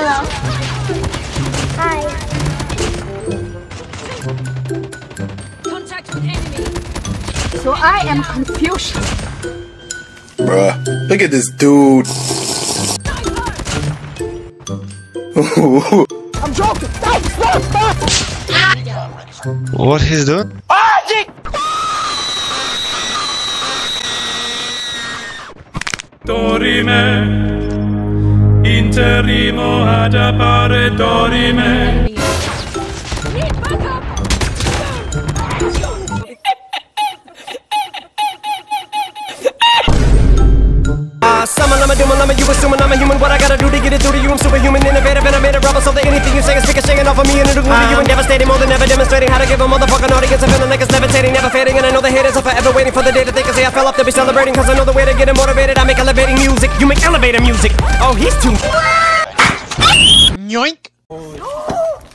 Hi. Contact with enemy. So I am confused. Bruh, look at this dude. I'm joking. Stop. What he's doing? Dorime, interrimo ad appare dorime. Need backup. Summon, I'm a doom, I'm a you assuming I'm a human. What I gotta do to get it through to you? I'm superhuman, innovative, and I made a rubber so that anything you say is ricocheting off of me and it'll glue to you and devastating more than ever demonstrating how to give a motherfucking audience a feeling like it's levitating, never fading. And I know the haters are forever waiting for the day that they can say I fell off to be celebrating. Cause I know the way to get it motivated. I make elevating music, you make elevator music. Oh, he's too. Yoink!